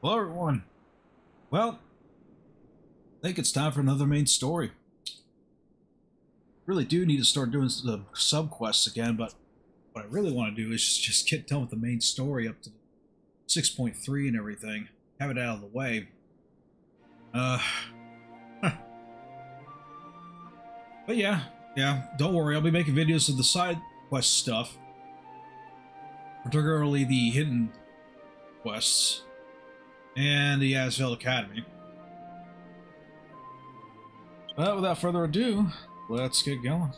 Hello, everyone. Well, I think it's time for another main story. Really do need to start doing the sub-quests again, but what I really want to do is just get done with the main story up to 6.3 and everything. Have it out of the way. But yeah, don't worry, I'll be making videos of the side quest stuff. Particularly the hidden quests. And the Asvel Academy. But without further ado, let's get going.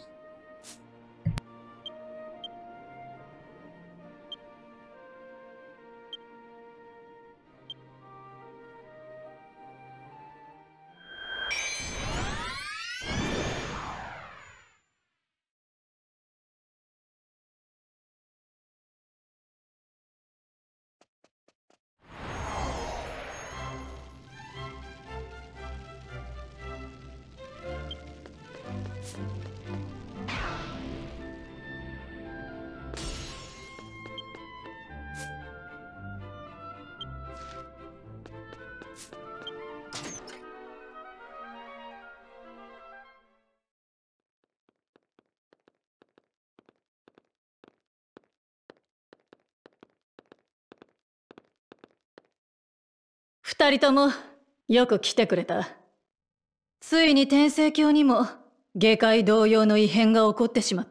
二人ともよく来てくれた。ついに天聖教にも下界同様の異変が起こってしまった。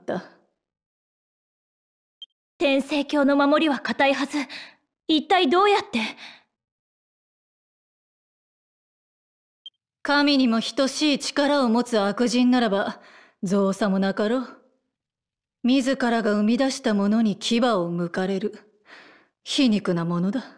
天聖教の守りは固いはず。一体どうやって？ 神にも等しい力を持つ悪人ならば造作もなかろう。自らが生み出したものに牙を向かれる皮肉なものだ。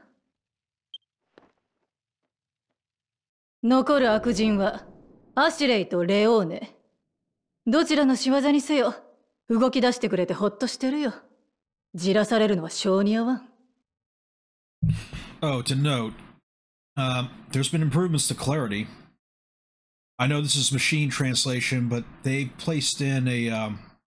残る悪人はアシュレイとレオーネ。どちらの仕業にせよ動き出してくれてほっとしてるよ。じらされるのは性に合わん。 Oh, to note, there's been improvements to clarity. I know this is machine translation, but they placed in a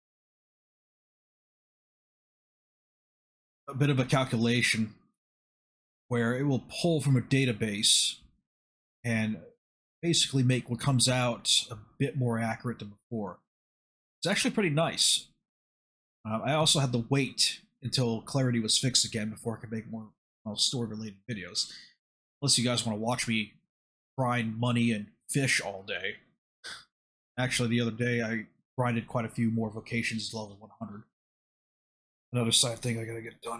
bit of a calculation where it will pull from a database and basically make what comes out a bit more accurate than before. It's actually pretty nice. I also had to wait until clarity was fixed again before I could make more story-related videos. Unless you guys want to watch me grind money and fish all day. Actually, the other day I grinded quite a few more vocations to level 100. Another side thing I gotta get done.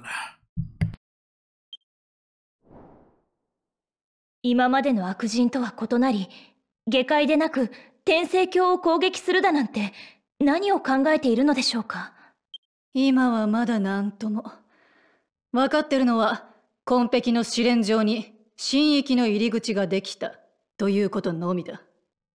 今までの悪人とは異なり、下界でなく天聖教を攻撃するだなんて何を考えているのでしょうか。 今はまだ何とも。分かってるのは紺碧の試練場に神域の入り口ができたということのみだ。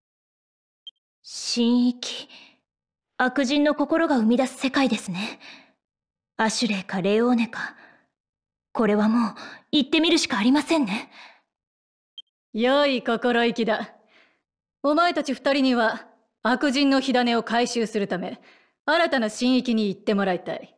神域、悪人の心が生み出す世界ですね。アシュレイかレオーネか。これはもう行ってみるしかありませんね。 良い心意気だ。お前たち二人には悪人の火種を回収するため新たな神域に行ってもらいたい。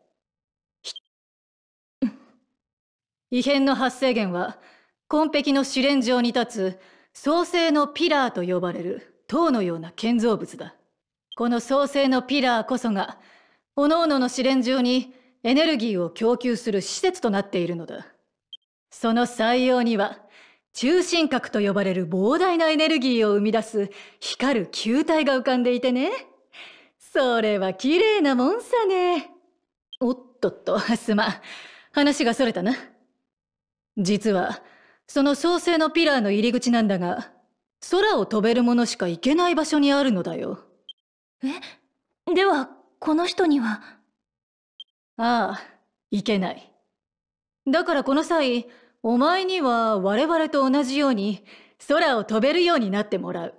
異変の発生源は紺碧の試練場に立つ創世のピラーと呼ばれる塔のような建造物だ。この創世のピラーこそが各々の試練場にエネルギーを供給する施設となっているのだ。その採用には中心核と呼ばれる膨大なエネルギーを生み出す光る球体が浮かんでいてね。それは綺麗なもんさね。おっとっと、すまん。話がそれたな。実はその創世のピラーの入り口なんだが、空を飛べるものしか行けない場所にあるのだよ。 え？ではこの人には？ ああ、行けない。だからこの際、お前には我々と同じように空を飛べるようになってもらう。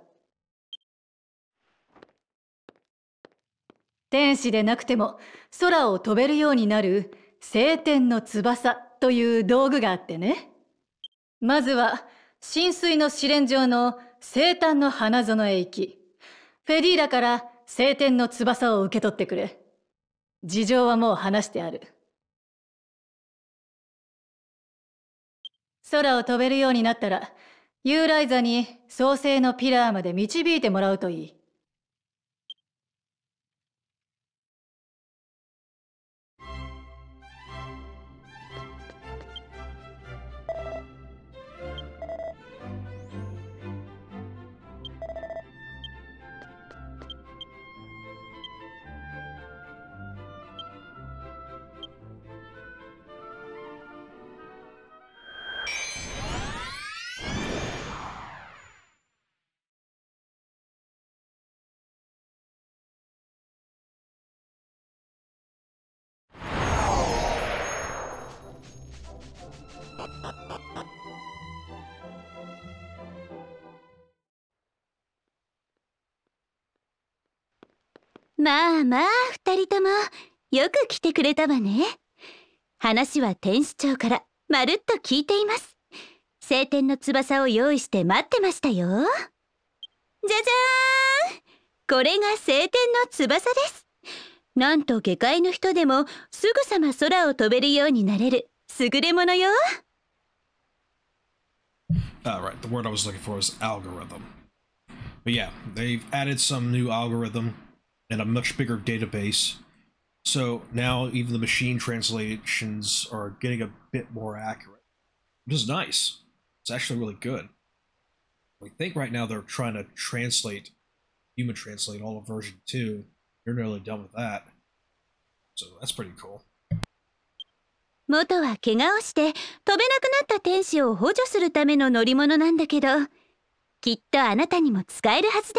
天使でなくても空を飛べるようになる聖天の翼という道具があってね。まずは浸水の試練場の聖誕の花園へ行き、フェディーラから聖天の翼を受け取ってくれ。事情はもう話してある。 空を飛べるようになったら、ユーライザに創世のピラーまで導いてもらうといい。 まあまあ、二人ともよく来てくれたわね。話は天使長からまるっと聞いています。晴天の翼を用意して待ってましたよ。じゃじゃーん、これが晴天の翼です。なんと下界の人でもすぐさま空を飛べるようになれる優れものよ。 Right, the word I was looking for is algorithm. But yeah, they've added some new algorithm and a much bigger database. So now even the machine translations are getting a bit more accurate, which is nice. It's actually really good. I think right now they're trying to human translate all of version 2. They're nearly done with that. So that's pretty cool. 元は怪我をして飛べなくなった天使を補助するための乗り物なんだけど、きっとあなたにも使えるはずです。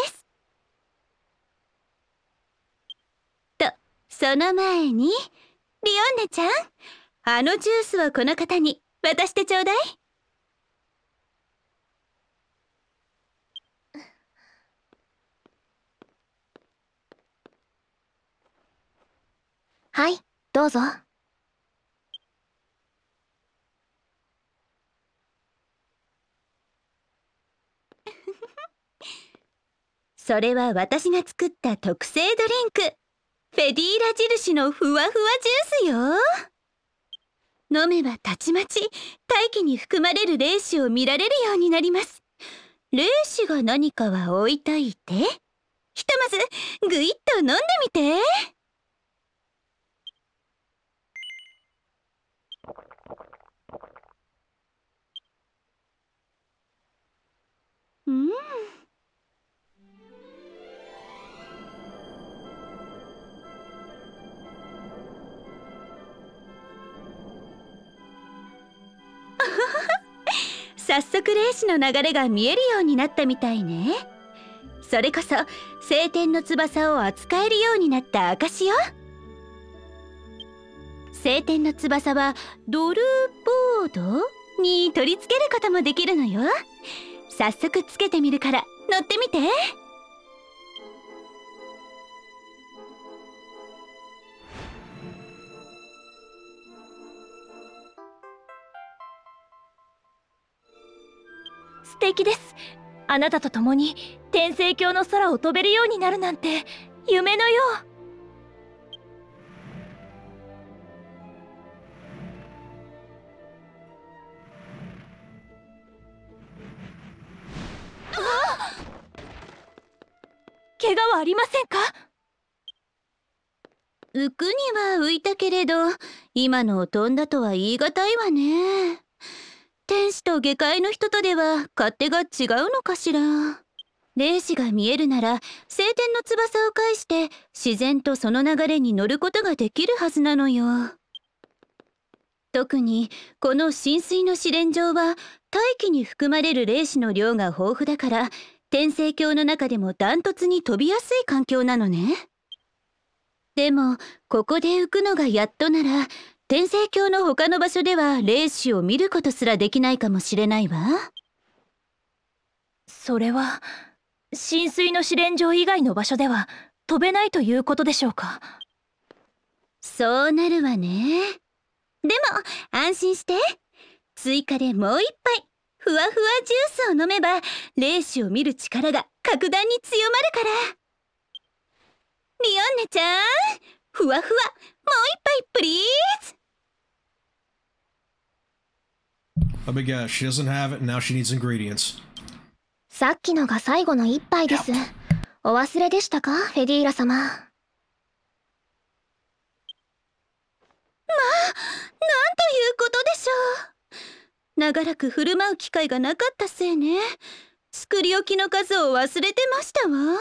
と、その前に、リオンネちゃん、あのジュースをこの方に渡してちょうだい。はい、どうぞ。それは私が作った特製ドリンク、フェディーラ印のふわふわジュースよ。飲めばたちまち大気に含まれる霊視を見られるようになります。霊視が何かは置いといて、ひとまずぐいっと飲んでみて。うん。早速霊視の流れが見えるようになったみたいね。それこそ晴天の翼を扱えるようになった証よ。晴天の翼はドルボードに取り付けることもできるのよ。早速つけてみるから乗ってみて。素敵です。あなたと共に天聖教の空を飛べるようになるなんて夢のよう。怪我はありませんか？浮くには浮いたけれど、今のを飛んだとは言い難いわね。天使と下界の人とでは勝手が違うのかしら。霊視が見えるなら晴天の翼を介して自然とその流れに乗ることができるはずなのよ。特にこの浸水の試練場は大気に含まれる霊視の量が豊富だから、天聖教の中でもダントツに飛びやすい環境なのね。でもここで浮くのがやっとなら、天聖教の他の場所では霊視を見ることすらできないかもしれないわ。それは浸水の試練場以外の場所では飛べないということでしょうか？そうなるわね。でも安心して、追加でもう一杯ふわふわジュースを飲めば霊視を見る力が格段に強まるから。リオンネちゃん、ふわふわもう一杯プリーズ。 Let me guess, she doesn't have it and now she needs ingredients. さっきのが最後の一杯です。お忘れでしたか、フェディーラ様。なんということでしょう。長らく振る舞う機会がなかったせいね。作り置きの数を忘れてましたわ。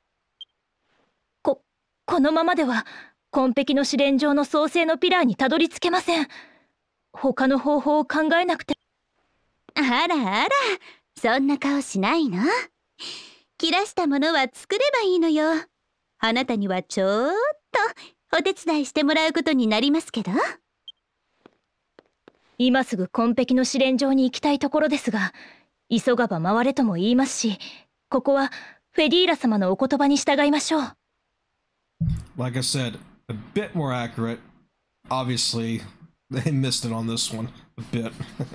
このままでは紺碧の試練場の創世のピラーにたどり着けません。他の方法を考えなくて。 あらあら、そんな顔しないの。切らしたものは作ればいいのよ。あなたにはちょっとお手伝いしてもらうことになりますけど。 今すぐ紺碧の試練場に行きたいところですが、急がば回れとも言いますし、ここはフェディーラ様のお言葉に従いましょう。 Like I said, a bit more accurate. Obviously, they missed it on this one a bit.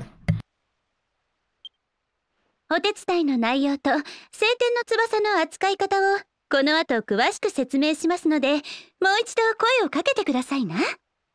お手伝いの内容と晴天の翼の扱い方をこの後詳しく説明しますので、もう一度声をかけてくださいな。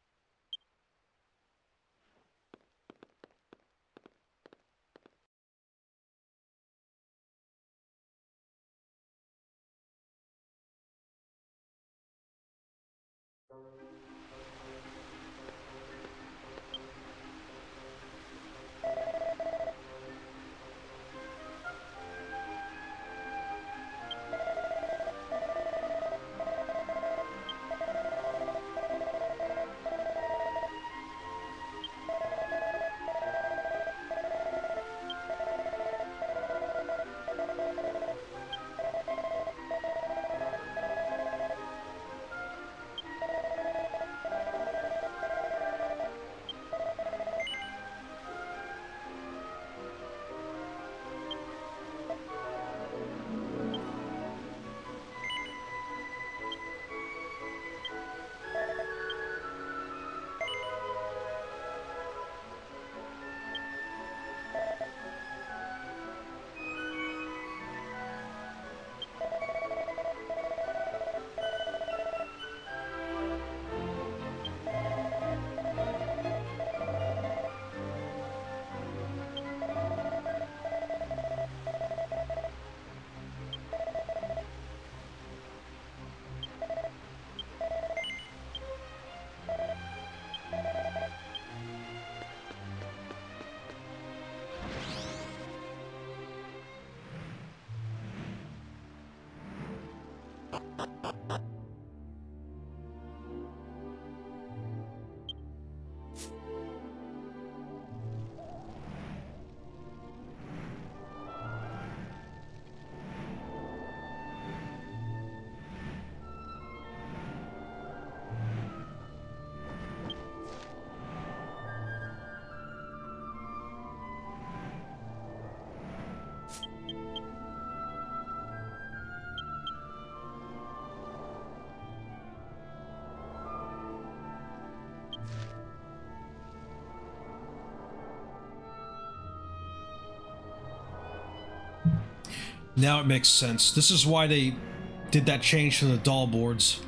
Now it makes sense. This is why they did that change to the doll boards.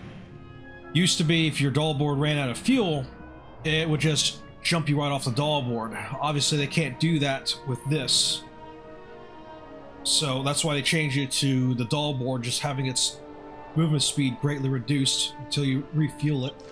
Used to be if your doll board ran out of fuel, it would just jump you right off the doll board. Obviously they can't do that with this. So that's why they changed it to the doll board just having its movement speed greatly reduced until you refuel it.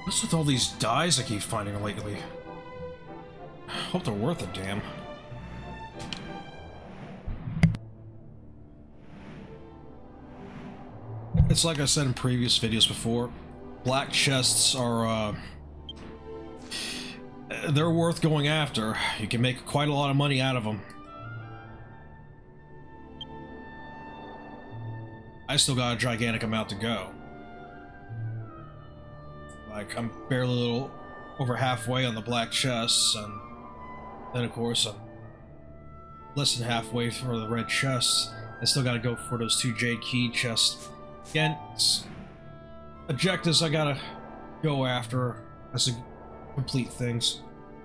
What's with all these dyes I keep finding lately? Hope they're worth a damn. It's like I said in previous videos before, black chests are, they're worth going after. You can make quite a lot of money out of them. I still got a gigantic amount to go. Like, I'm barely a little over halfway on the black chests, and then of course I'm less than halfway for the red chests. I still gotta go for those 2 Jade Key chests. Again, it's objectives I gotta go after as to complete things.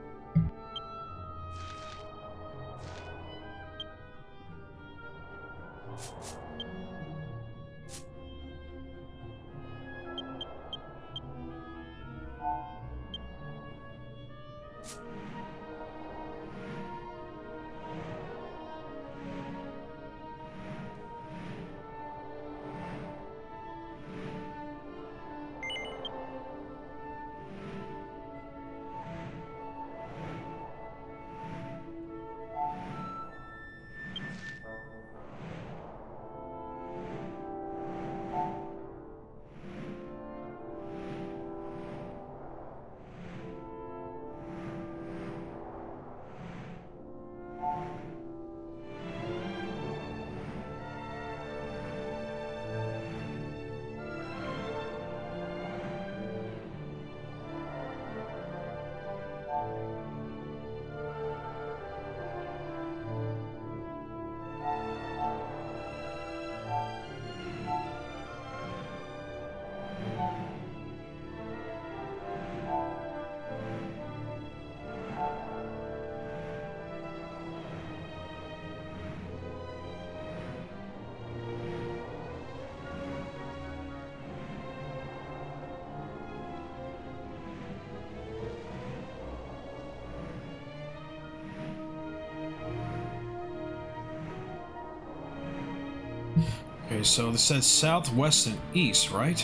Okay, so this says south, west, and east, right?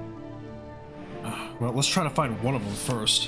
Well, let's try to find one of them first.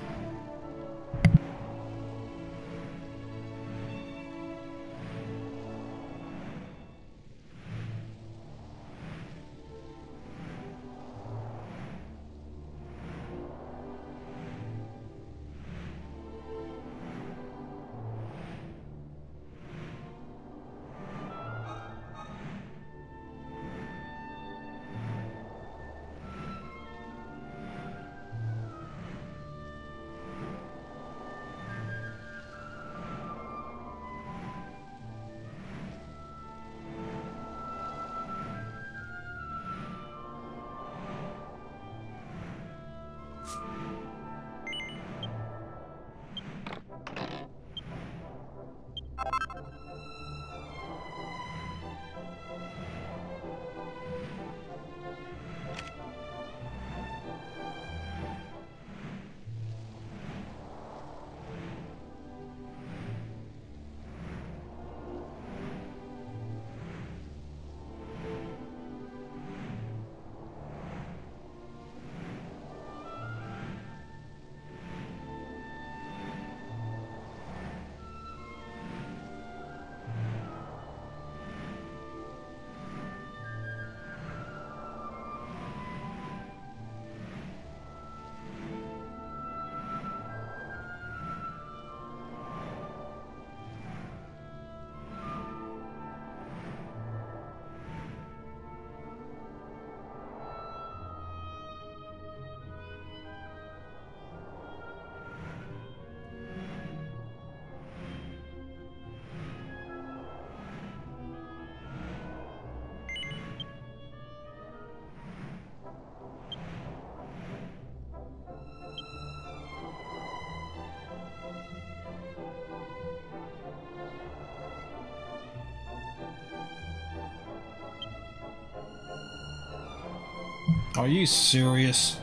Are you serious?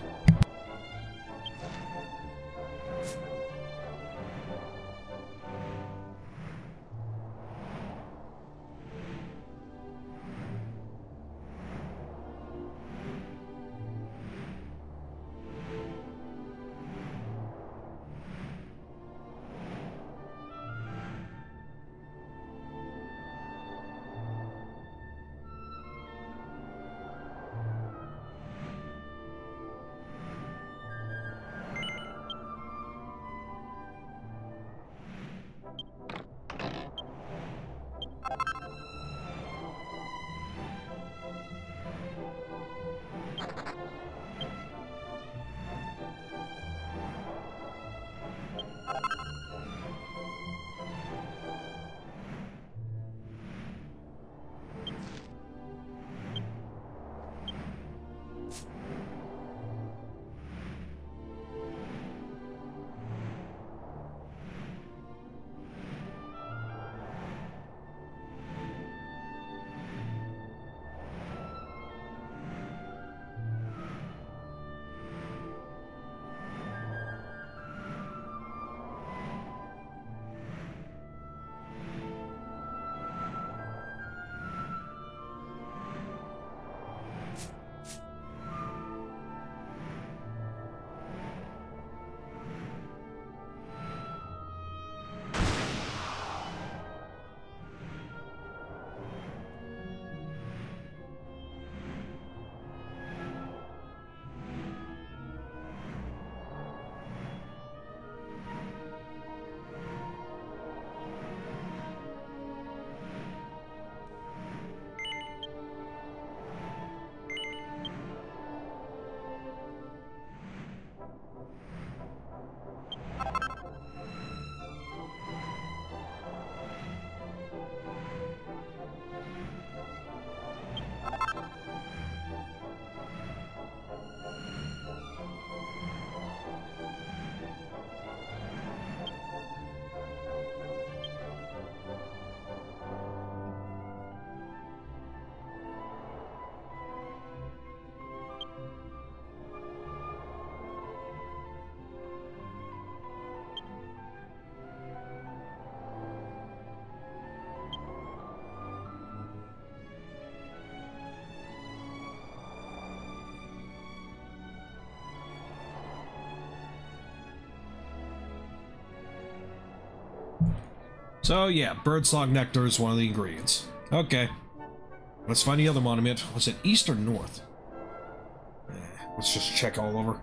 So yeah, birdsong nectar is one of the ingredients. Okay. Let's find the other monument. Was it east or north? Let's just check all over.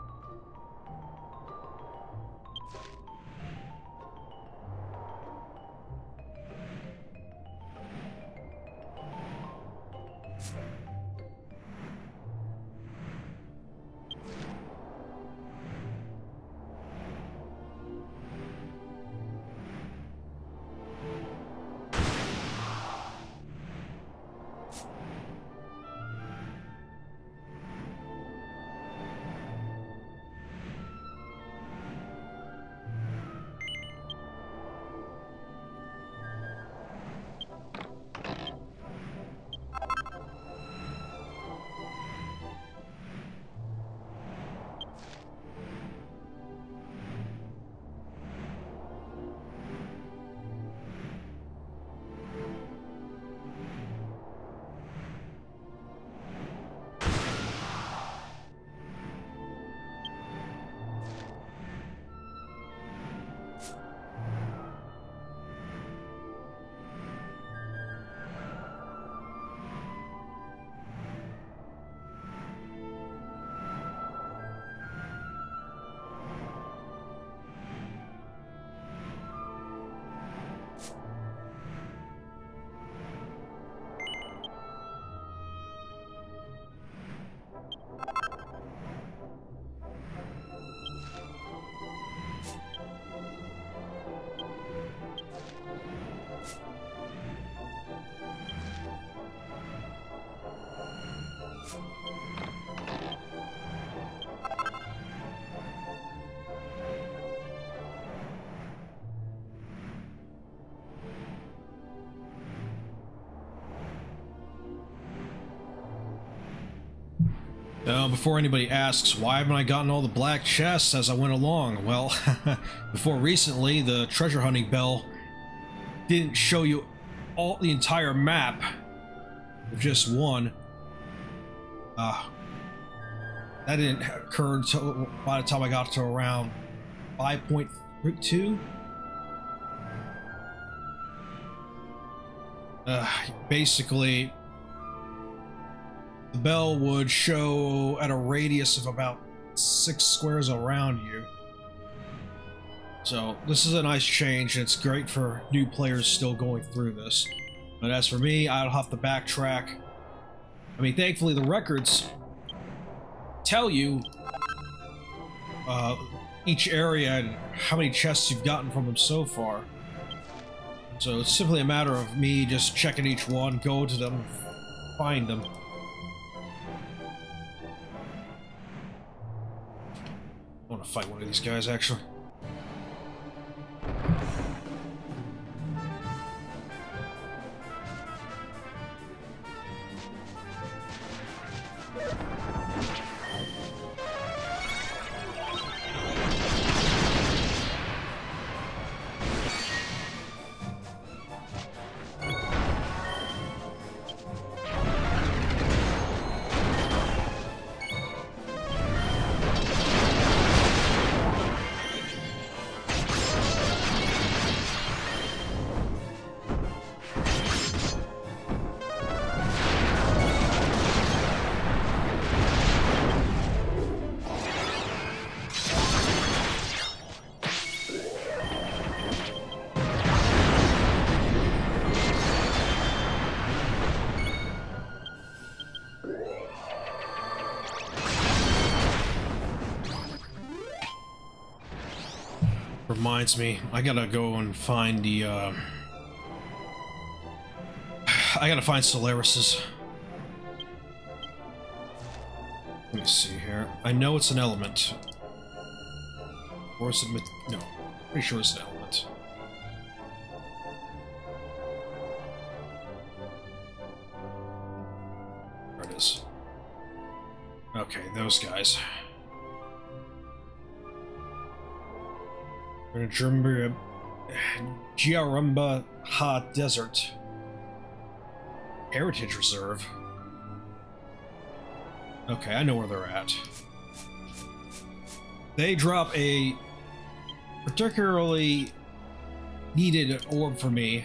Before anybody asks, why haven't I gotten all the black chests as I went along? Well, before recently, the treasure hunting bell didn't show you the entire map, just one. That didn't occur until by the time I got to around 5.2. Basically, the bell would show at a radius of about 6 squares around you. So this is a nice change, and it's great for new players still going through this. But as for me, I'll have to backtrack. I mean, thankfully the records tell you each area and how many chests you've gotten from them so far. So it's simply a matter of me just checking each one, go to them, find them. I want to fight one of these guys, actually. Reminds me, I gotta go and find the, I gotta find Solaris's. Let me see here. I know it's an element. Or is it... no. Pretty sure it's an element. There it is. Okay, those guys. Giarumba Ha Desert Heritage Reserve. Okay, I know where they're at. They drop a particularly needed an orb for me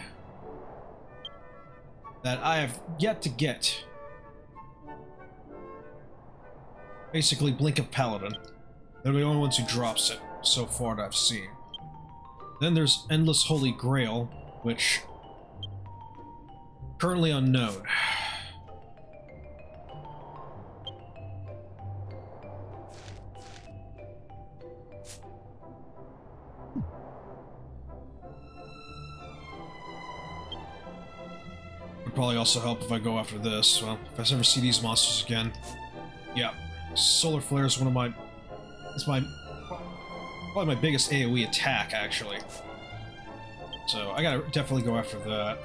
that I have yet to get. Basically, Blink of Paladin. They're the only ones who drops it so far that I've seen. Then there's Endless Holy Grail, which currently unknown. Would probably also help if I go after this. Well, if I ever see these monsters again. Yeah, Solar Flare is one of my... It's my... probably my biggest AoE attack, actually. So I gotta definitely go after that.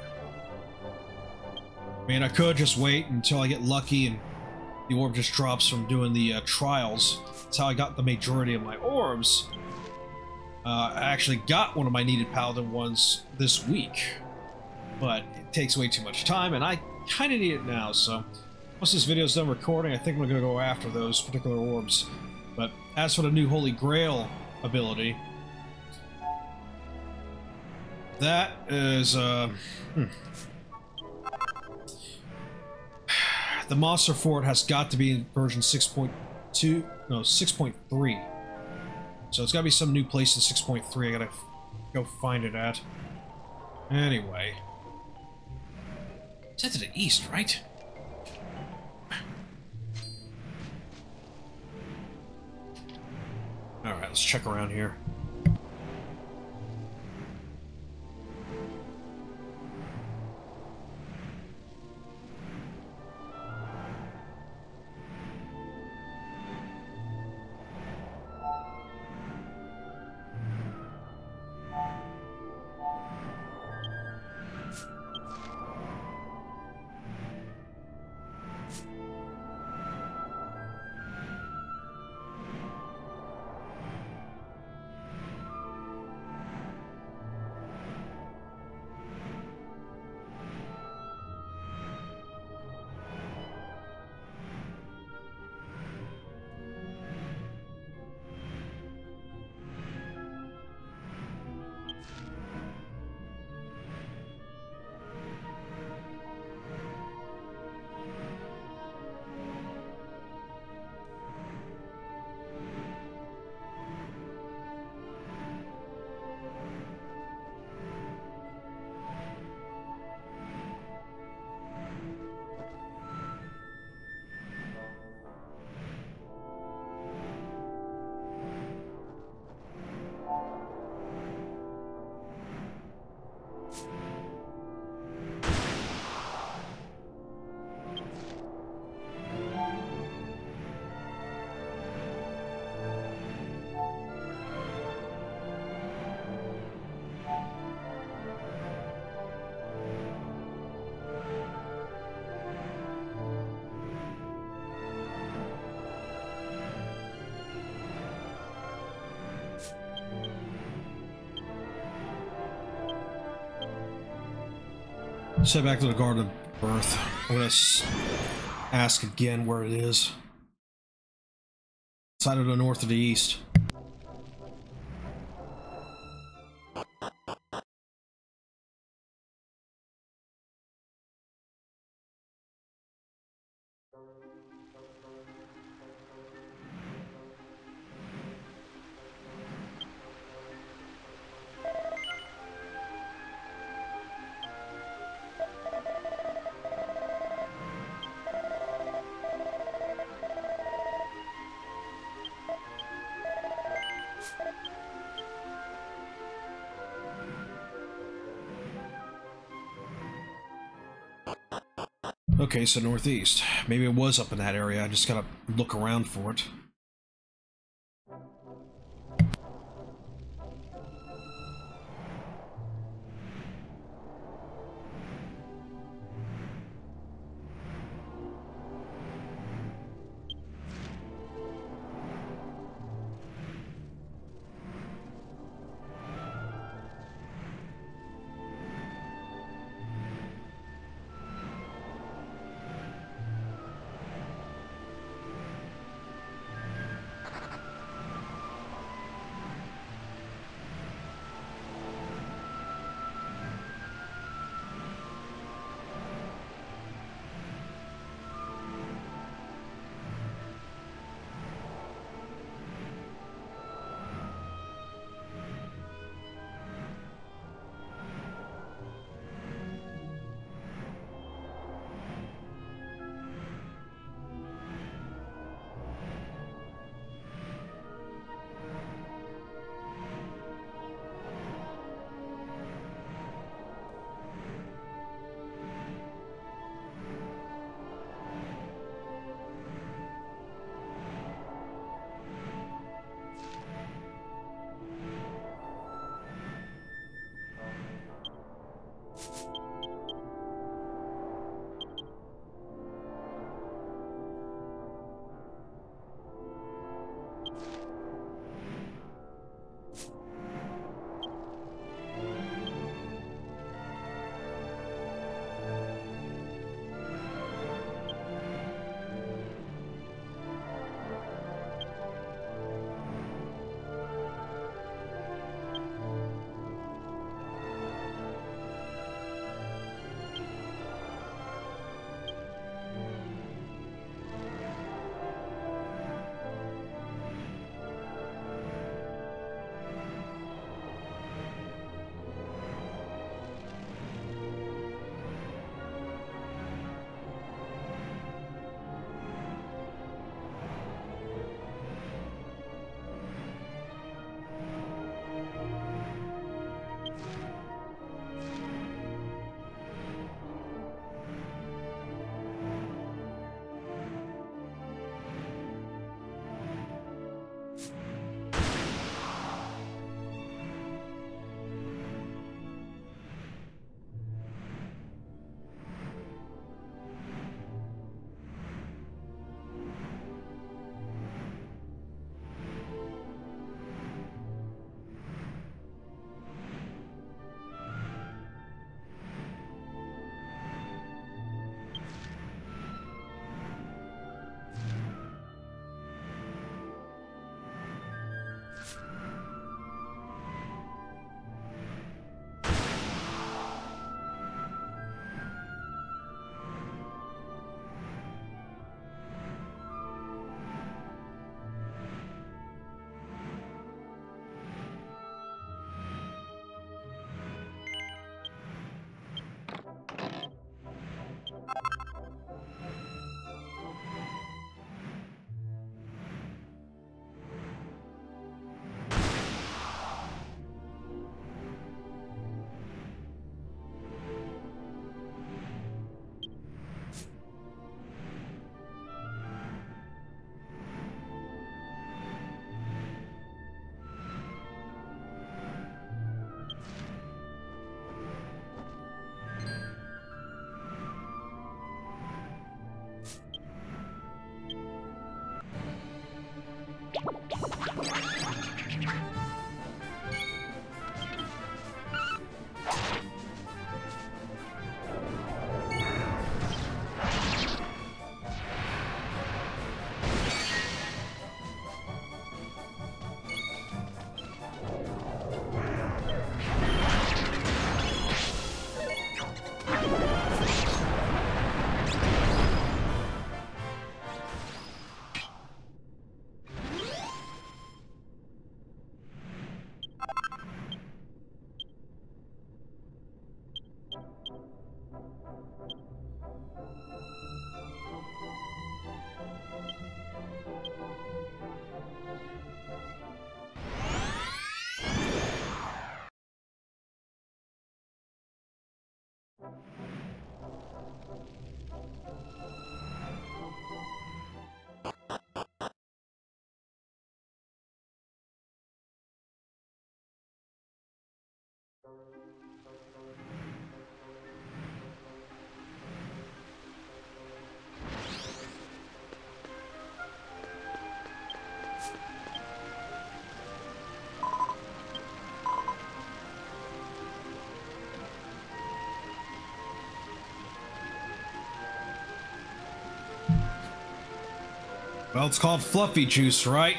I mean, I could just wait until I get lucky and the orb just drops from doing the trials. That's how I got the majority of my orbs. I actually got one of my needed paladin ones this week, but it takes way too much time, and I kind of need it now, so once this video's done recording, I think I'm going to go after those particular orbs. But as for the new Holy Grail ability, that is, the monster for it has got to be in version 6.2, no, 6.3. So it's got to be some new place in 6.3. I gotta go find it at. Anyway. It's to the east, right? Alright, let's check around here. Let's head back to the Garden of Birth. I'm gonna ask again where it is. Side of the north or the east. Okay, so northeast. Maybe it was up in that area. I just gotta look around for it. Well, it's called fluffy juice, right?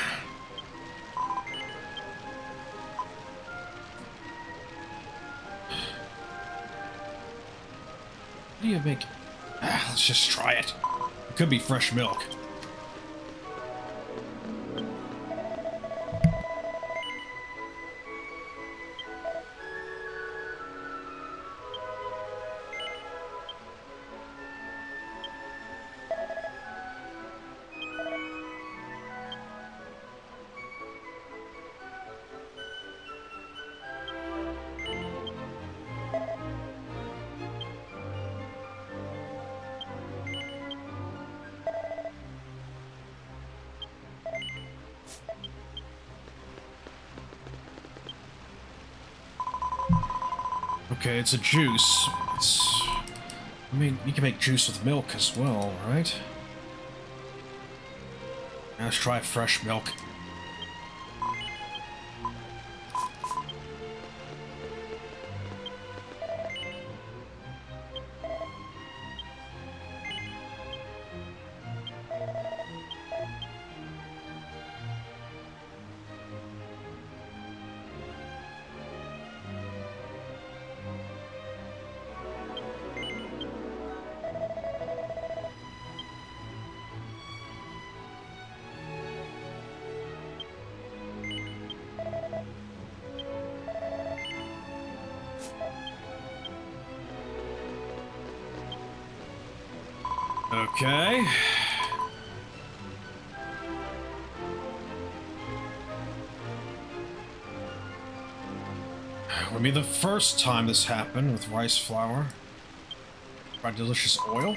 What do you make? Let's just try it. It could be fresh milk. Okay, it's a juice. I mean, you can make juice with milk as well, right? Now let's try fresh milk. Okay. Would be the first time this happened with rice flour. Try delicious oil.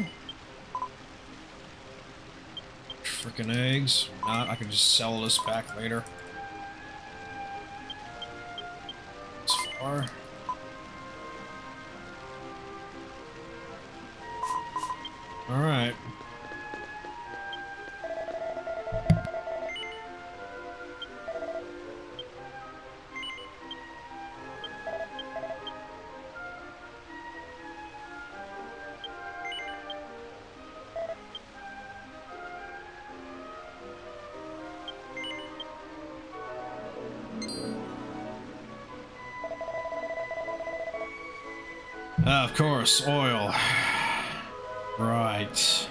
Frickin' eggs. Not, I can just sell this back later. It's flour. All right. Of course, oil. Right.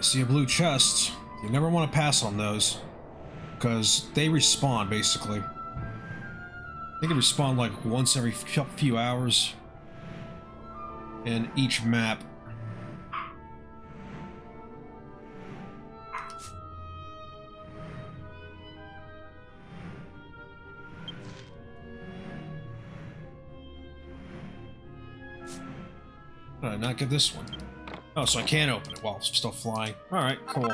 see a blue chest. You never want to pass on those, because they respawn, basically. I think they respawn like once every few hours in each map. Did I not get this one? Oh, so I can't open it while it's still flying. Alright, cool.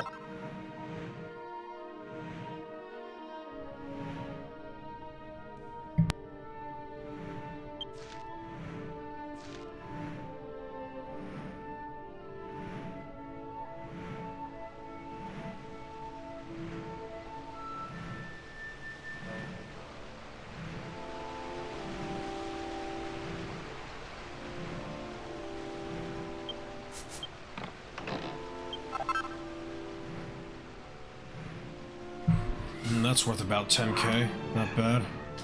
That's worth about 10k. Not bad.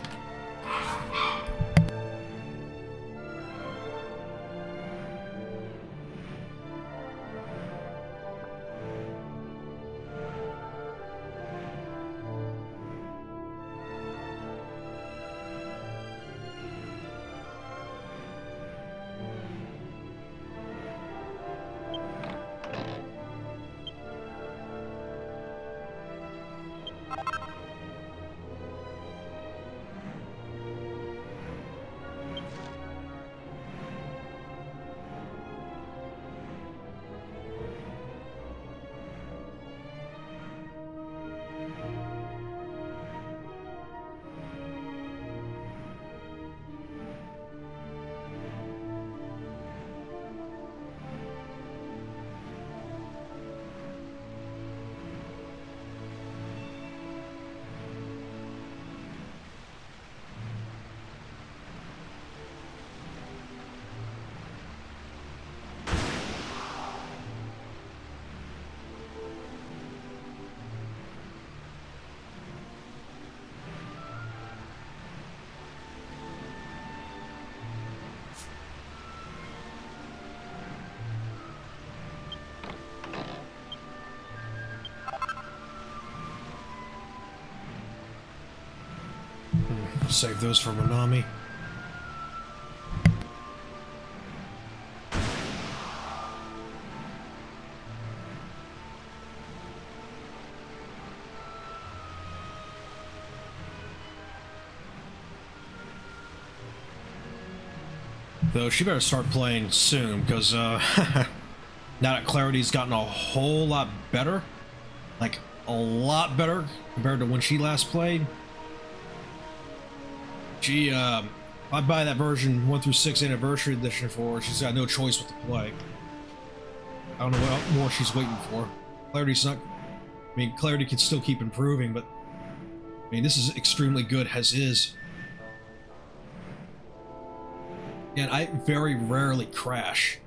Save those for Manami. Though she better start playing soon, because now that Clarity's gotten a whole lot better, like a lot better compared to when she last played. She, if I buy that version 1 through 6 Anniversary Edition for her, she's got no choice but to play. I don't know what more she's waiting for. Clarity's not... I mean, Clarity can still keep improving, but... I mean, this is extremely good as is. And I very rarely crash.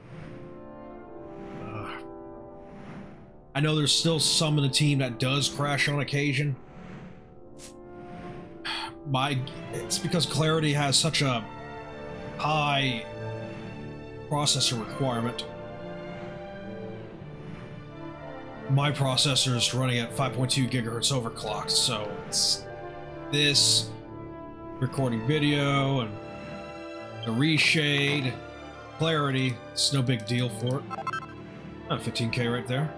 I know there's still some in the team that does crash on occasion. It's because Clarity has such a high processor requirement. My processor is running at 5.2 gigahertz overclocked, so it's this recording video and the reshade, Clarity, it's no big deal for it. 15k right there.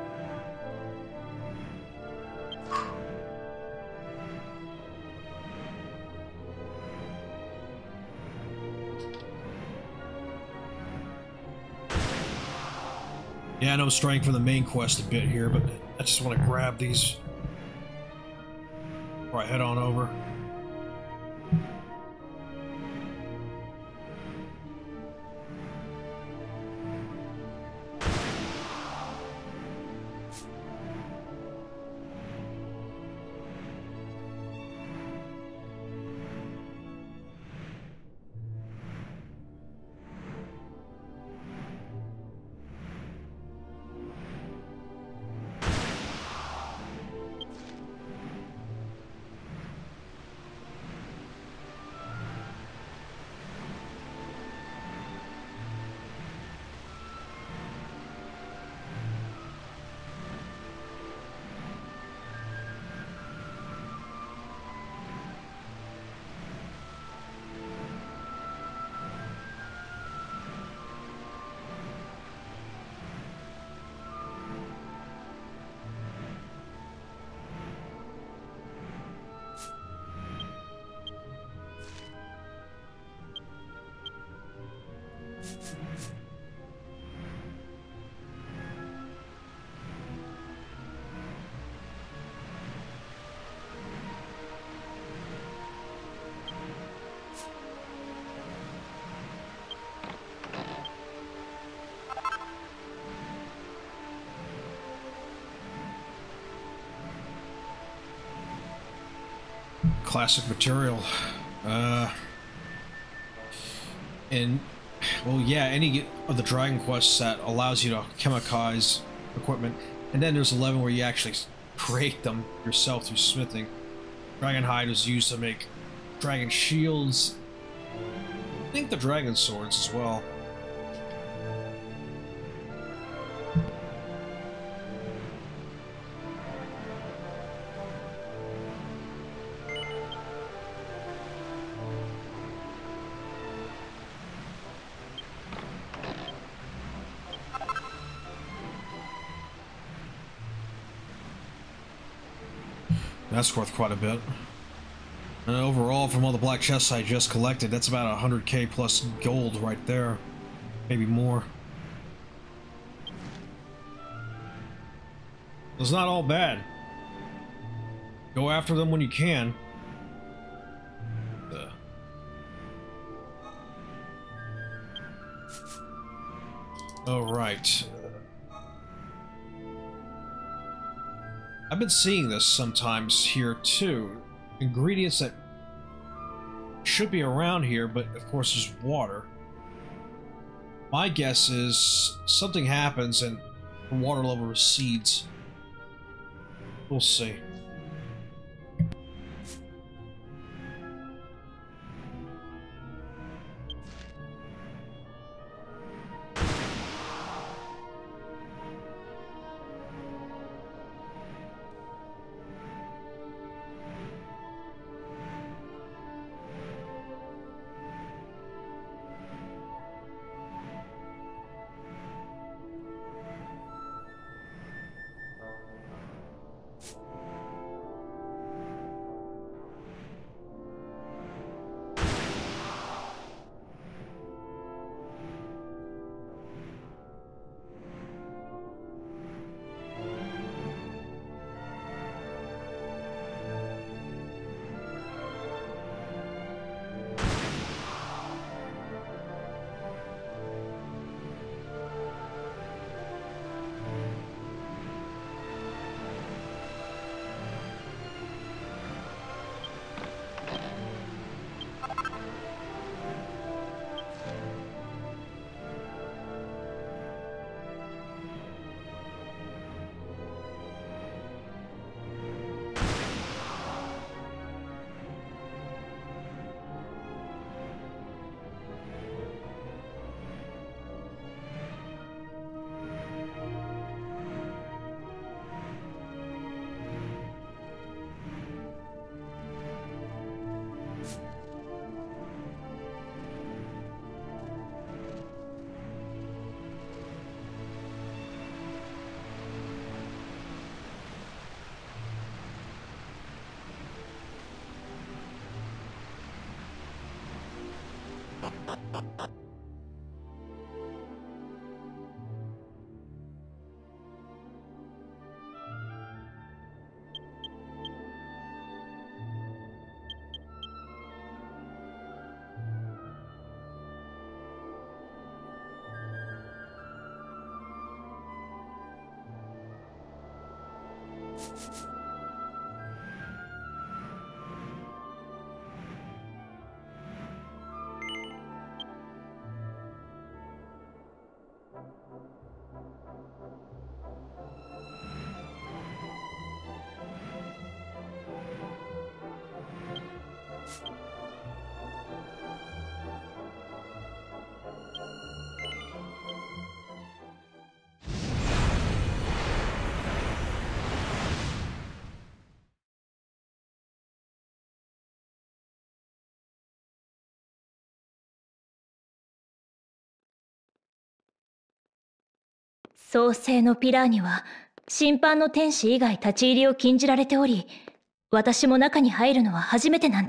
Yeah, I know I'm straying from the main quest a bit here, but I just want to grab these before I head on over. Classic material. And, well, yeah, any of the Dragon Quest set allows you to chemicize equipment. And then there's 11 where you actually create them yourself through smithing. Dragon hide was used to make dragon shields. I think the dragon swords as well. That's worth quite a bit. And overall, from all the black chests I just collected, that's about 100k plus gold right there. Maybe more. It's not all bad. Go after them when you can. Alright. I've been seeing this sometimes here too. Ingredients that should be around here, but of course there's water. My guess is something happens and the water level recedes. We'll see. 創世のピラーには審判の天使以外立ち入りを禁じられており、私も中に入るのは初めてなんです。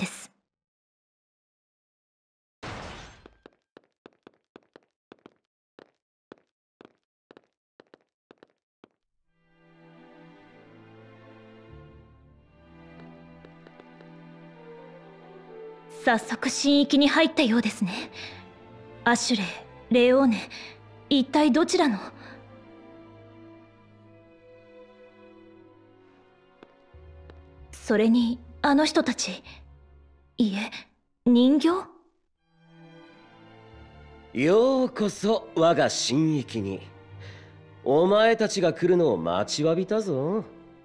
早速神域に入ったようですね。アシュレイ、レオーネ、一体どちらの？それにあの人たち、いえ、人形？ ようこそ我が神域に。お前たちが来るのを待ちわびたぞ。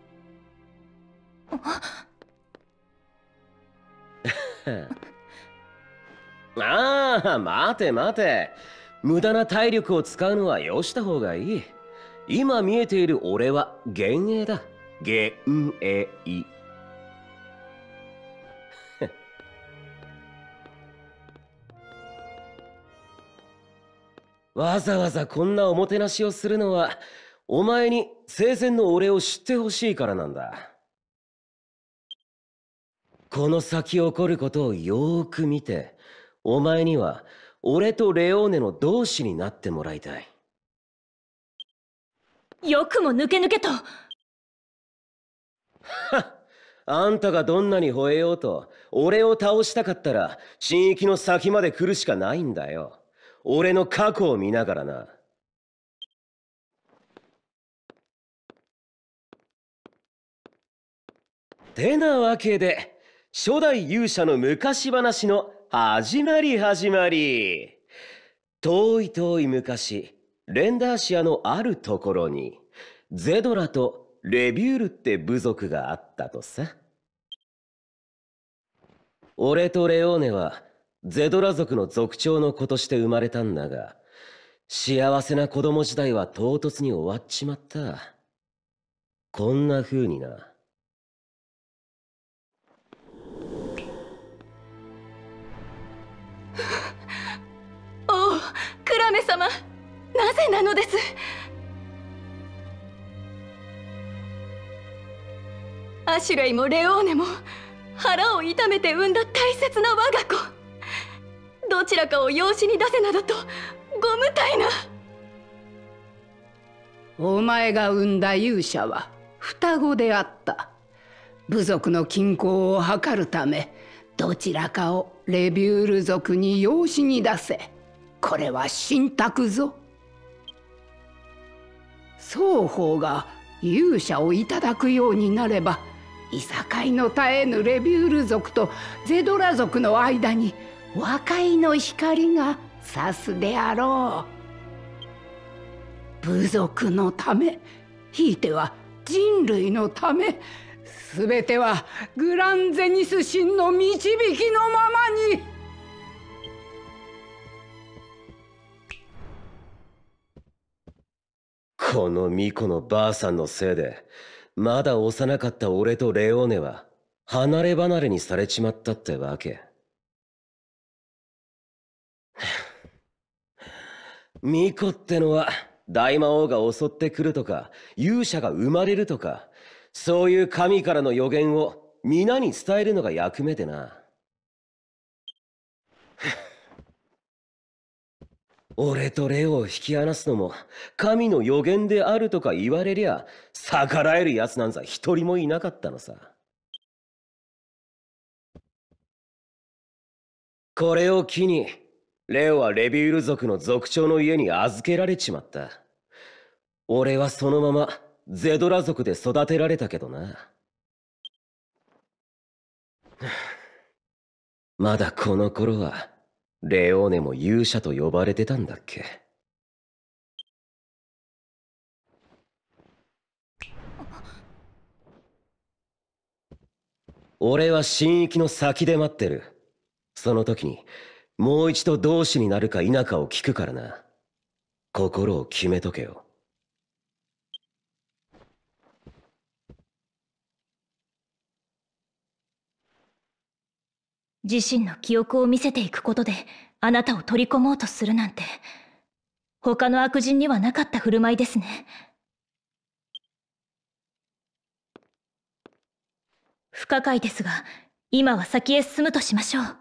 ああ、待て待て。無駄な体力を使うのはよした方がいい。今見えている俺は幻影だ。幻影。わざわざこんなおもてなしをするのは、お前に生前の俺を知ってほしいからなんだ。この先起こることをよーく見て、お前には俺とレオーネの同志になってもらいたい。 よくも抜け抜けと。 あんたがどんなに吠えようと、俺を倒したかったら、神域の先まで来るしかないんだよ。俺の過去を見ながらな。てなわけで、初代勇者の昔話の始まり。遠い遠い昔、レンダーシアのあるところに、ゼドラとレビュールって部族があったとさ。俺とレオーネは、ゼドラ族の族長の子として生まれたんだが、幸せな子供時代は唐突に終わっちまった。こんな風にな。 おう、クラメ様、なぜなのです？アシュレイもレオーネも腹を痛めて産んだ大切な我が子。どちらかを養子に出せなどとご無体な。 お前が産んだ勇者は双子であった。部族の均衡を図るため、どちらかをレビュール族に養子に出せ。これは信託ぞ。双方が勇者をいただくようになれば、いさかいの絶えぬレビュール族とゼドラ族の間に和解の光が差すであろう。部族のため、ひいては人類のため、すべてはグランゼニス神の導きのままに。 この巫女のばあさんのせいで、まだ幼かった俺とレオーネは離れ離れにされちまったってわけ。巫女ってのは大魔王が襲ってくるとか勇者が生まれるとか、そういう神からの予言を皆に伝えるのが役目でな。俺とレオを引き離すのも神の予言であるとか言われりゃ逆らえる奴なんざ一人もいなかったのさ。これを機にレオはレビュール族の族長の家に預けられちまった。俺はそのままゼドラ族で育てられたけどな。まだこの頃はレオーネも勇者と呼ばれてたんだっけ。俺は神域の先で待ってる。その時にもう一度同志になるか否かを聞くからな。心を決めとけよ。 自身の記憶を見せていくことであなたを取り込もうとするなんて、他の悪人にはなかった振る舞いですね。不可解ですが、今は先へ進むとしましょう。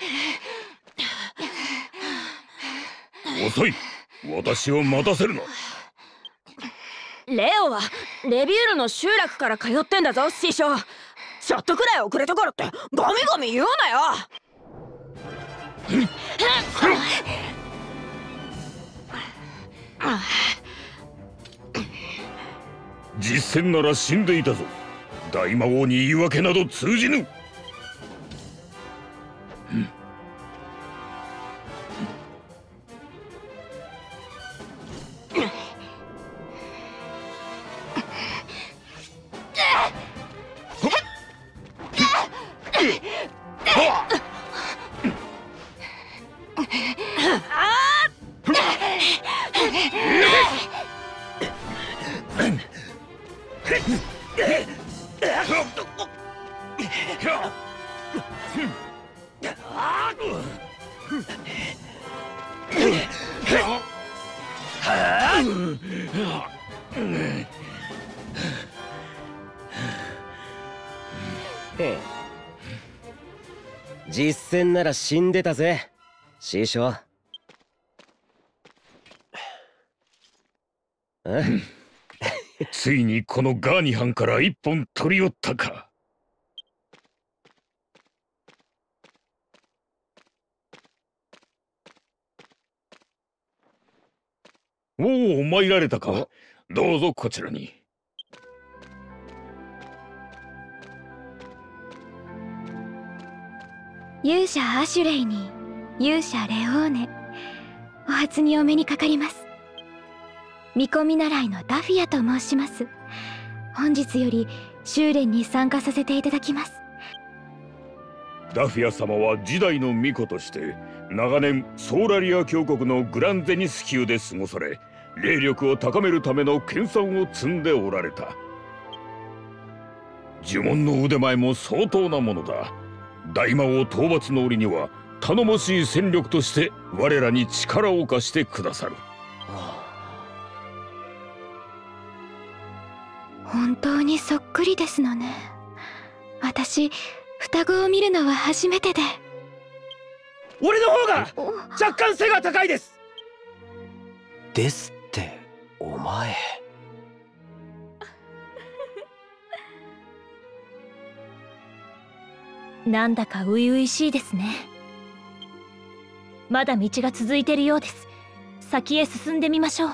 遅い。私を待たせるな。 レオはレビュールの集落から通ってんだぞ、師匠。ちょっとくらい遅れたからってゴミゴミ言うなよ。 実戦なら死んでいたぞ。大魔王に言い訳など通じぬ。 実戦なら死んでたぜ、師匠。 ついにこのガーニハンから一本取り寄ったか。おお、参られたか。どうぞこちらに。 勇者アシュレイに勇者レオーネ、お初にお目にかかります。見込み習いのダフィアと申します。本日より修練に参加させていただきます。 ダフィア様は時代の巫女として長年ソーラリア教国のグランゼニス宮で過ごされ、霊力を高めるための研鑽を積んでおられた。呪文の腕前も相当なものだ。大魔王討伐の折には頼もしい戦力として我らに力を貸してくださる。 本当にそっくりですのね。私、双子を見るのは初めてで。 俺の方が若干背が高いです。 ですってお前。 なんだか初々しいですね。まだ道が続いているようです。先へ進んでみましょう。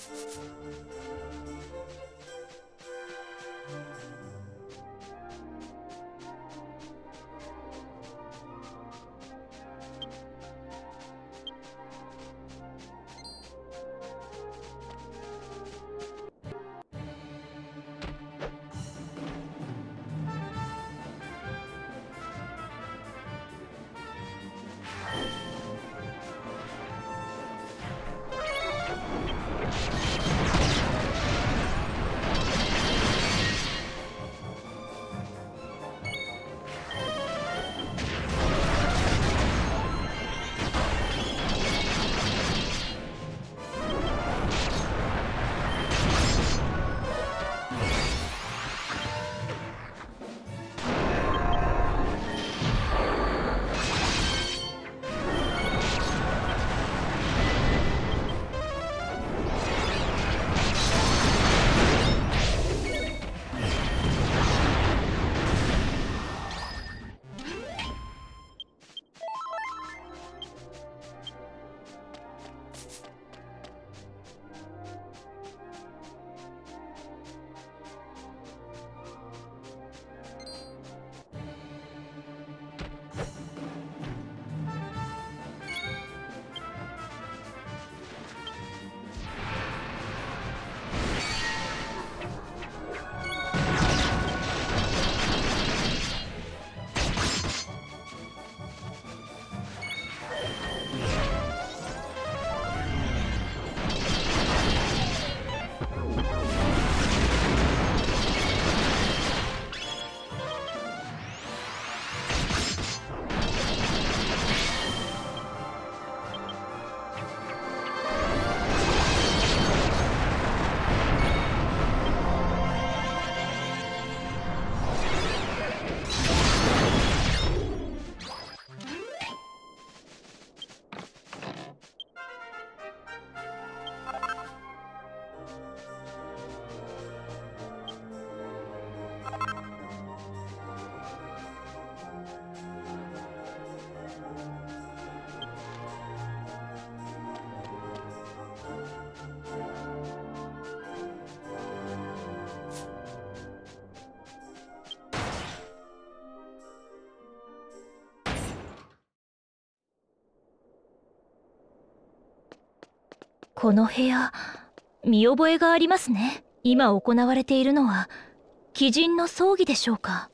この部屋、見覚えがありますね。今行われているのは鬼人の葬儀でしょうか。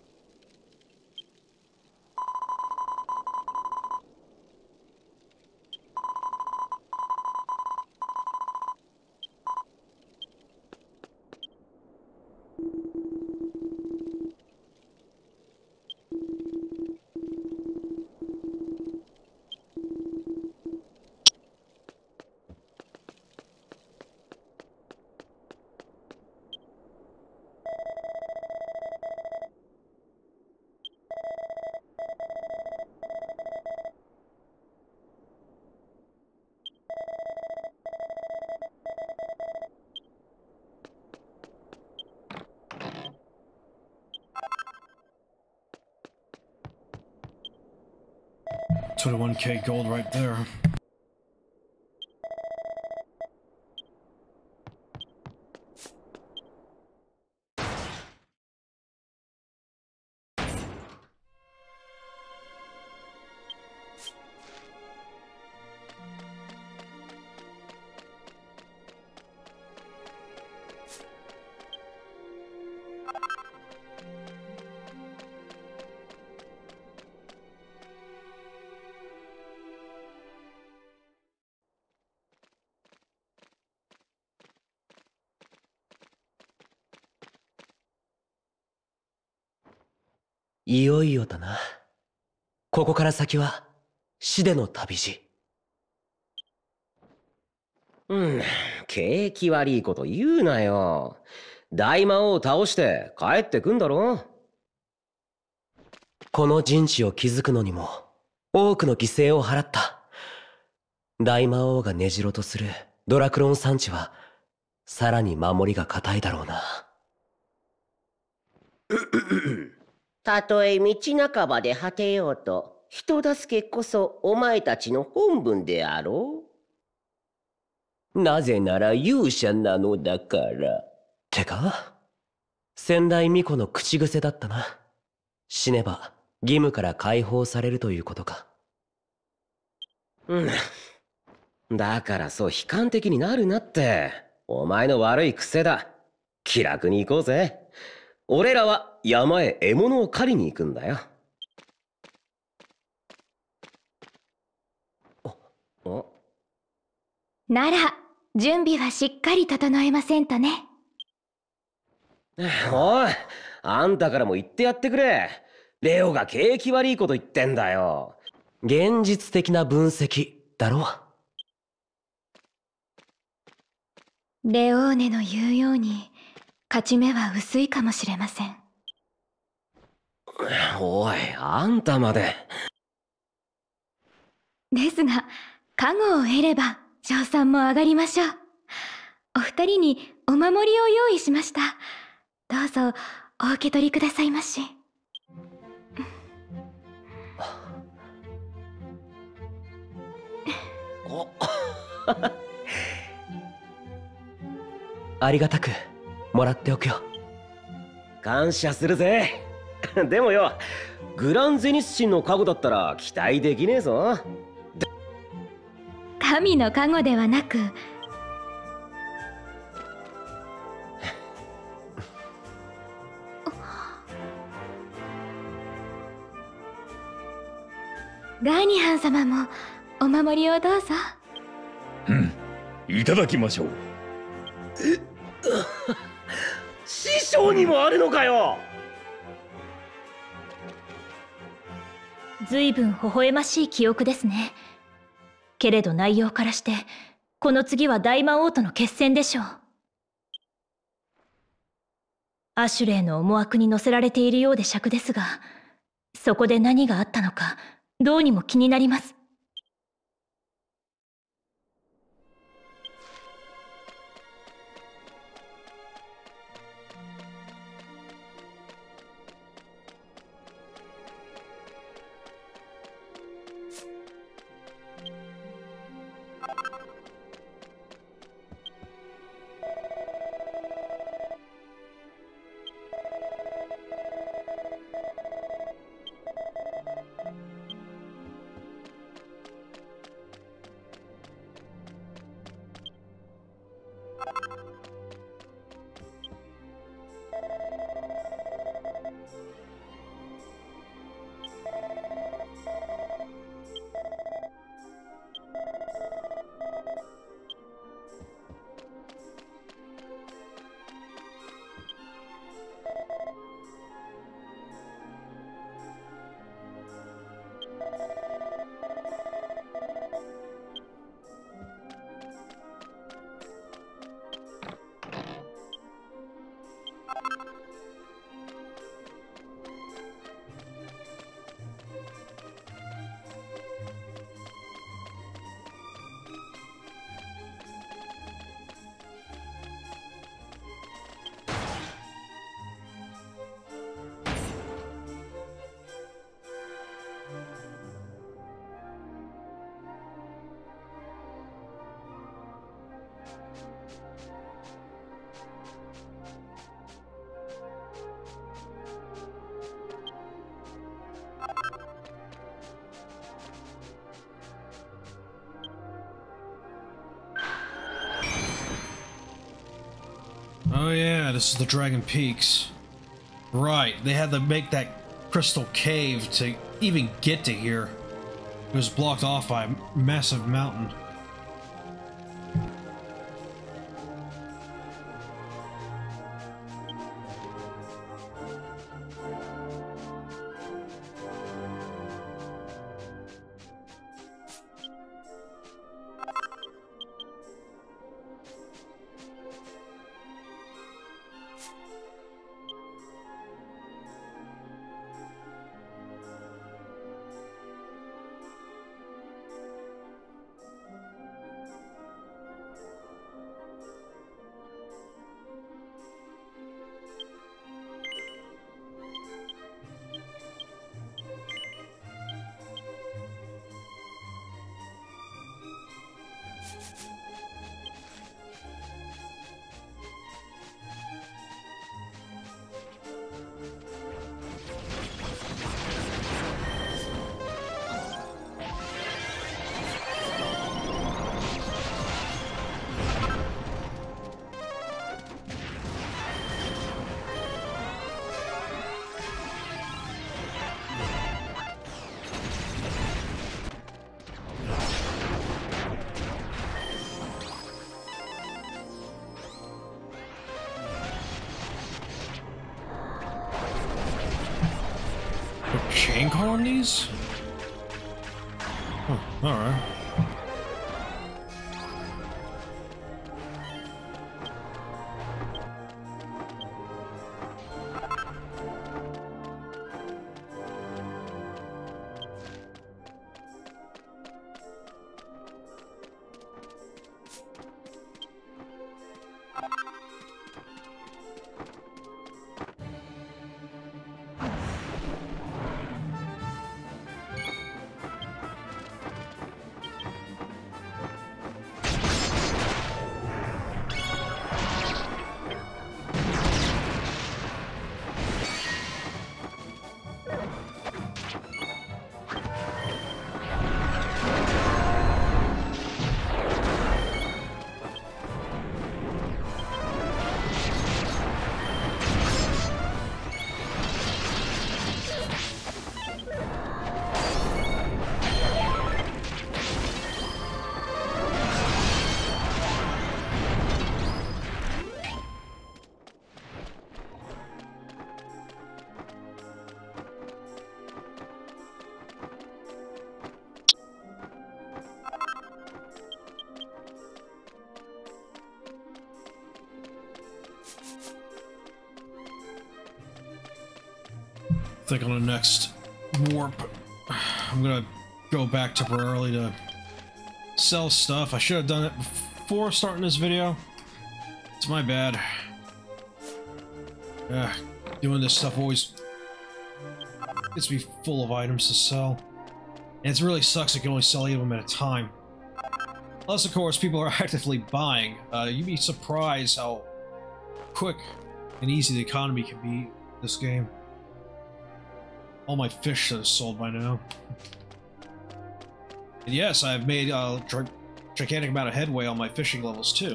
$21K gold right there. いよいよだな。ここから先は死での旅路。 景気悪いこと言うなよ。大魔王を倒して帰ってくんだろ。 この陣地を築くのにも多くの犠牲を払った。大魔王が根城とするドラクロン山地はさらに守りが固いだろうな。 たとえ道半ばで果てようと、人助けこそお前たちの本分であろう。 なぜなら勇者なのだから。てか、先代巫女の口癖だったな。死ねば義務から解放されるということか。 うん。だからそう悲観的になるなって。お前の悪い癖だ。気楽に行こうぜ。俺らは山へ獲物を狩りに行くんだよ。 なら準備はしっかり整えませんとね。 おい、あんたからも言ってやってくれ。レオが景気悪いこと言ってんだよ。 現実的な分析だろ。 レオーネの言うように勝ち目は薄いかもしれません。 おい、あんたまで。 ですが加護を得れば賞賛も上がりましょう。お二人にお守りを用意しました。どうぞお受け取りくださいまし。 ありがたくもらっておくよ。 感謝するぜ。でもよ、グランゼニス神の加護だったら期待できねえぞ。 神の加護ではなくガーニハン様もお守りをどうぞ。 いただきましょう。 師匠にもあるのかよ。 ずいぶん微笑ましい記憶ですね。けれど内容からしてこの次は大魔王との決戦でしょう。アシュレイの思惑に乗せられているようで癪ですが、そこで何があったのかどうにも気になります。 Oh yeah, this is the Dragon Peaks. Right, they had to make that crystal cave to even get to here. It was blocked off by a massive mountain. chain colonies? Huh, alright. I think on the next warp, I'm gonna go back temporarily to sell stuff. I should have done it before starting this video. It's my bad. Doing this stuff always gets me full of items to sell. And it really sucks I can only sell 8 of them at a time. Plus, of course, people are actively buying. You'd be surprised how quick and easy the economy can be in this game. All my fish should have sold by now. And yes, I've made a gigantic amount of headway on my fishing levels too.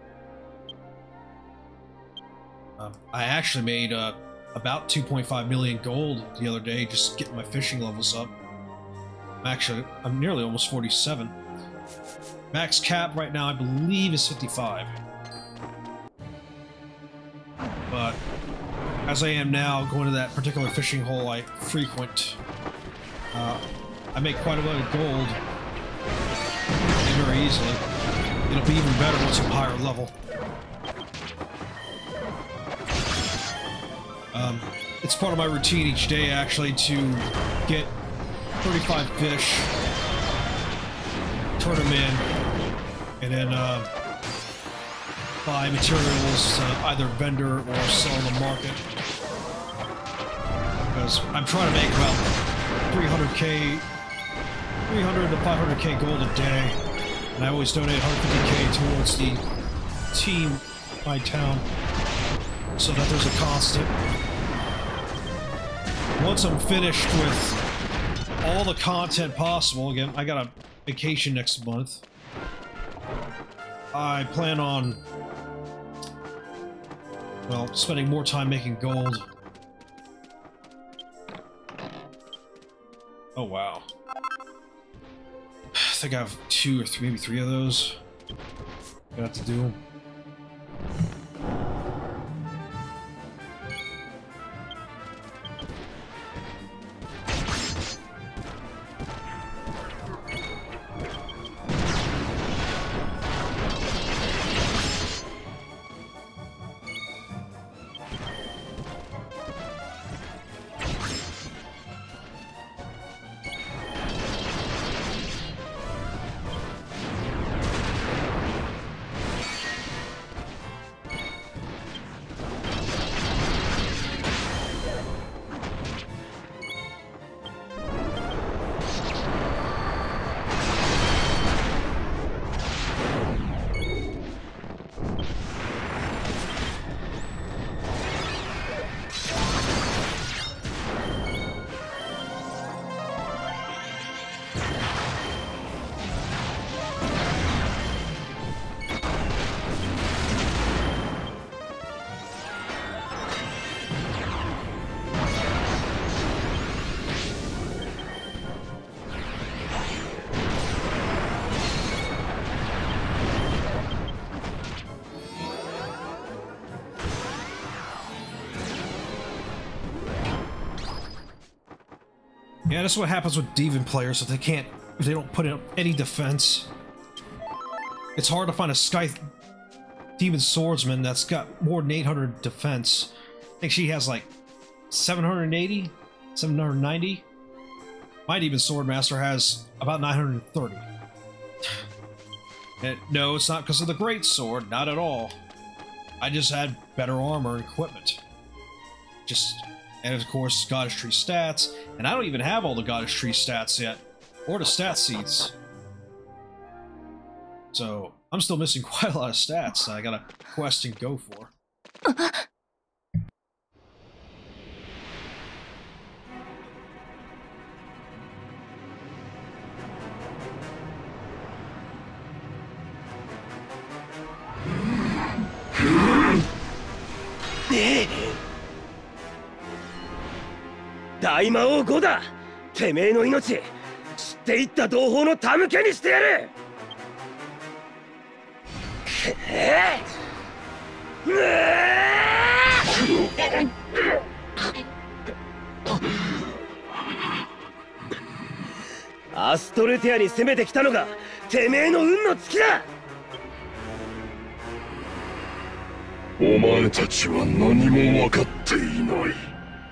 I actually made about 2.5 million gold the other day just getting my fishing levels up. I'm nearly almost 47. Max cap right now I believe is 55. But as I am now going to that particular fishing hole I frequent, I make quite a bit of gold very easily. It'll be even better once I'm higher level. It's part of my routine each day actually to get 35 fish, turn them in, and then buy materials, either vendor or sell on the market. Because I'm trying to make about 300 to 500k gold a day, and I always donate 150k towards the team, my town, so that there's a constant. Once I'm finished with all the content possible, again, I got a vacation next month, I plan on, well, spending more time making gold. Oh wow. I think I have 2 or 3, maybe 3 of those. Gonna have to do them. Yeah, that's what happens with Demon players if they don't put up any defense. It's hard to find a Sky Demon Swordsman that's got more than 800 defense. I think she has like 780, 790. My Demon Swordmaster has about 930. And no, it's not because of the Great Sword, not at all. I just had better armor and equipment. And of course, Goddess Tree stats, and I don't even have all the Goddess Tree stats yet, or the stat seeds. So, I'm still missing quite a lot of stats I gotta quest and go for. 大魔王5だ。てめえの命知っていった同胞の手向けにしてやる。アストルティアに攻めてきたのがてめえの運の尽きだ。 お前たちは何も分かっていない。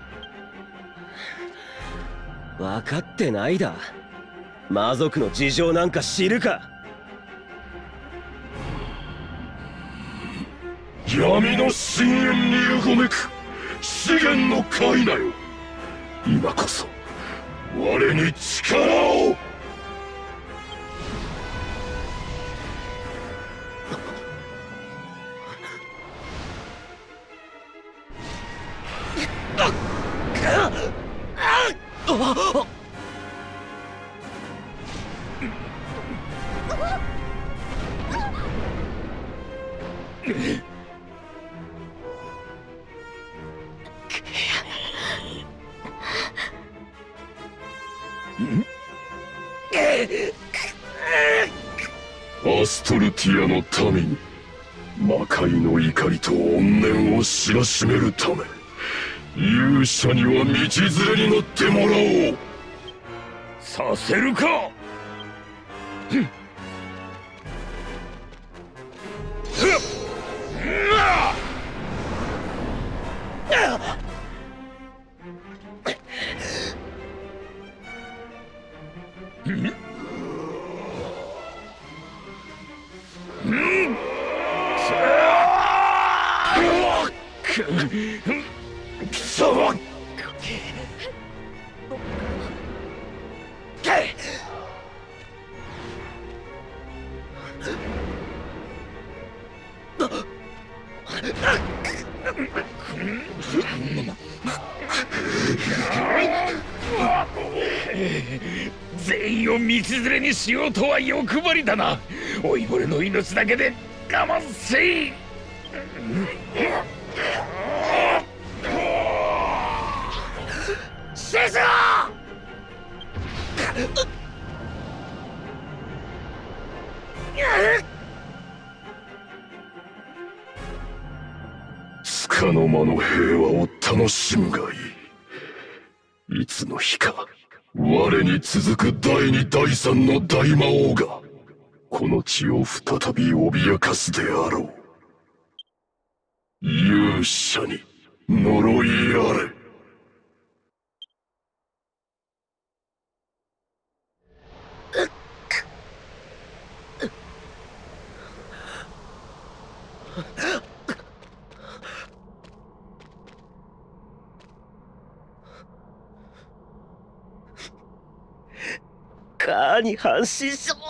分かってないだ。魔族の事情なんか知るか。 闇の深淵にうごめく資源のカイナよ。今こそ我に力を。アストルティアのために魔界の怒りと怨念を知らしめるため勇者には道連れになってもらおう。させるか。貴様。全員を道連れにしようとは欲張りだな。老いぼれの命だけで我慢せい。師匠！束の間の平和を楽しむがいい。いつの日か我に続く第二第三の大魔王がこの地を再び脅かすであろう。勇者に呪いあれ。 カーに反心しろ。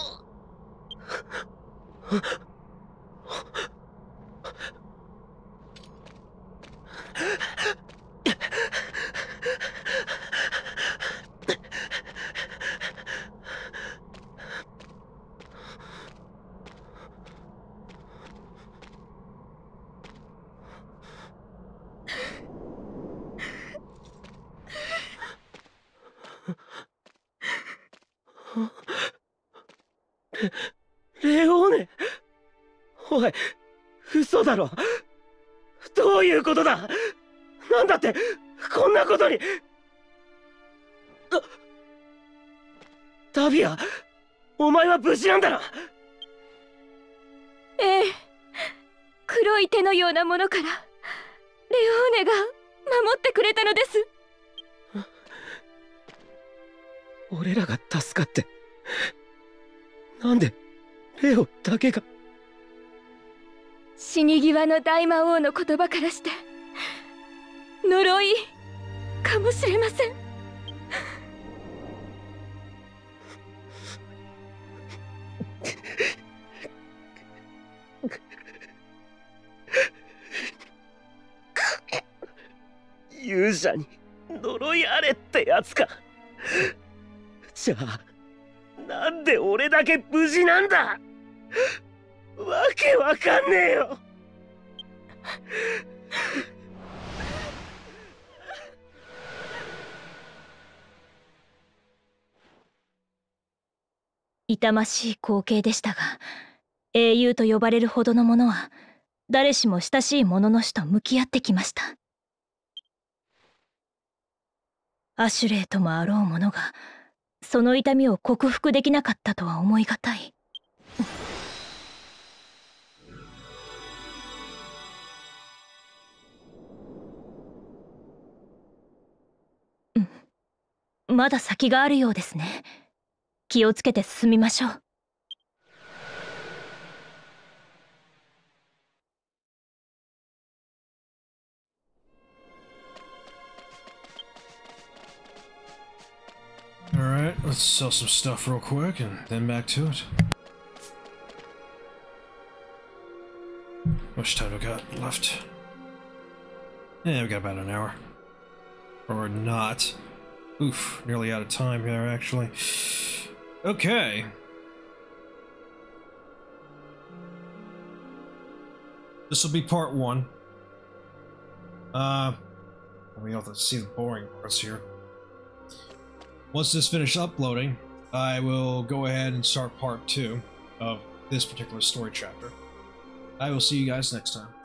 レオーネ、おい、嘘だろ。どういうことだ。なんだってこんなことに。 ダビア、お前は無事なんだな。 ええ、黒い手のようなものからレオーネが守ってくれたのです。 俺らが助かって、なんでレオだけが。 死に際の大魔王の言葉からして呪いかもしれません。 勇者に呪いあれってやつか。じゃあなんで俺だけ無事なんだ。わけわかんねえよ。 痛ましい光景でしたが、英雄と呼ばれるほどの者は誰しも親しい者の死と向き合ってきました。アシュレイともあろう者がその痛みを克服できなかったとは思いがたい。まだ先があるようですね。気をつけて進みましょう。 Alright, let's sell some stuff real quick and then back to it. How much time do we got left? Yeah, we got about an hour. Or not. Oof, nearly out of time here, actually. Okay. This will be part 1. We have to see the boring parts here. Once this finishes uploading, I will go ahead and start part 2 of this particular story chapter. I will see you guys next time.